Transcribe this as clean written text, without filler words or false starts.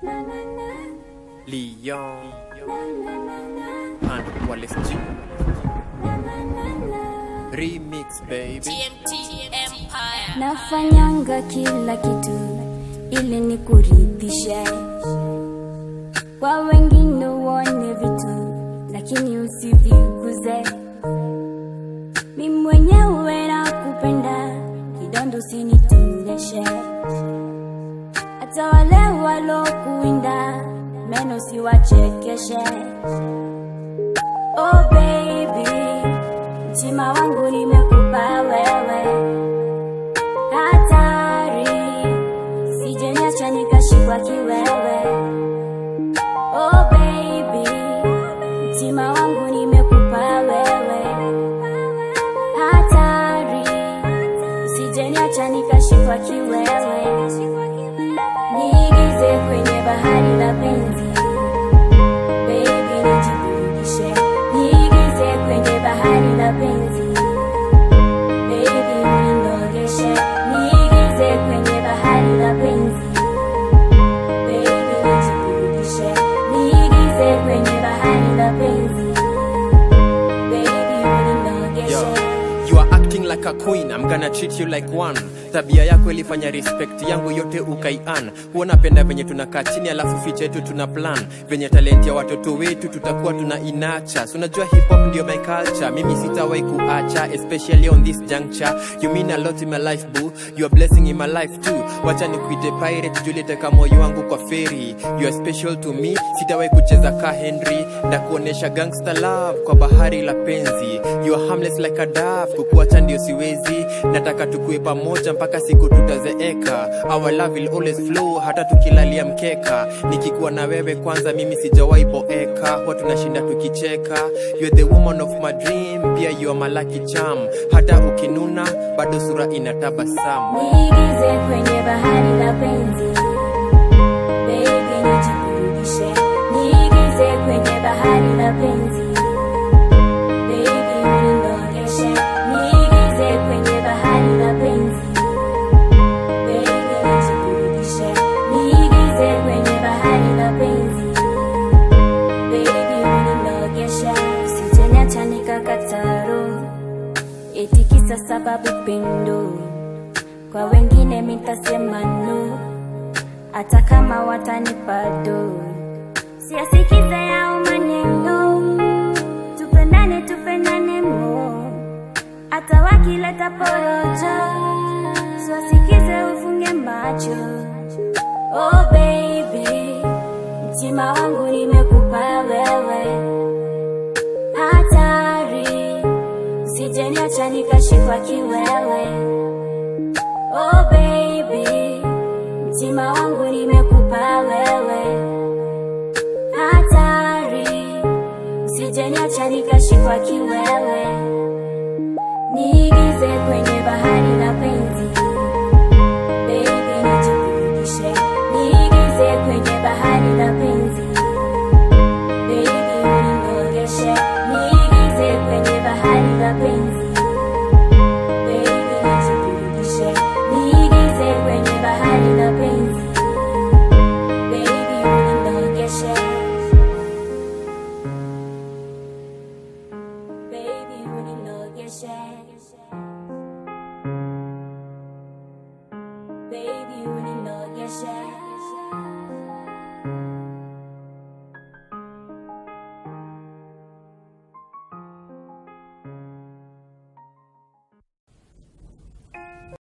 Leon and Wallace G remix baby. Nafanyanga kila kitu ili nikuridhishe, kwa wengine uone vitu lakini usiviguze. Mimi mwenyewe nakupenda, kidondo usinitundeshe. Hata wale walokuinda meno siwachekeshe. Oh baby, mtima wangu nimekupa wewe. Hatari, sije niacha nikashikwa kiwewe. Oh baby, mtima wangu nimekupa wewe. Hatari, sije niacha nikashikwa kiwewe. Niigize kwenye bahari la penzi, baby nijiburudishe. Niigize kwenye bahari la penzi, baby uninogeshe. Niigize kwenye bahari la penzi, baby nijiburudishe. Niigize kwenye bahari la penzi, baby uninogeshe. You are acting like a queen, I'm gonna treat you like one. Tabia yako ilifanya respect yangu yote ukaian. Huwa napenda venye tunakaa chini alafu ficha yetu tuna plan. Venye talent ya watoto wetu tutakuwa tuna inacha. So unajua hip hop ndio my culture, mimi sitawahi kuacha, especially on this juncture. You mean a lot in my life boo, you are blessing in my life too. Wacha nikuite pirate, Juliet kama moyo wangu kwa ferry. You are special to me, sitawahi kucheza ka Henry. Na kuonesha gangster love kwa bahari la penzi. You are harmless like a dove, kukuacha ndio siwezi. Nataka tukue pamoja mpaka siku tutazeeka. Our love will always flow hata tukilalia mkeka. Nikikuwa na wewe kwanza mimi sijawahi boeka. Huwa tunashinda tukicheka. You're the woman of my dream, pia you are my lucky charm. Hata ukinuna bado sura inatabasamu. Niigize kwenye bahari la penzi, baby nijiburudishe. Niigize kwenye bahari la penzi, baby uninogeshe. Niigize kwenye bahari la penzi, baby nijiburudishe. Niigize kwenye bahari la penzi, baby uninogeshe. Usije niacha nikakata roho, eti kisa sababu pendo. Kwa wengine mitasema no, hata kama watanipa do. Siasikize yao maneno, tupendane tupendane mo. Hata wakileta porojo, siasikize ufunge macho. Oh baby, mtima wangu nimekupa wewe. Hatari, usije niacha nikashikwa kiwewe. Oh baby,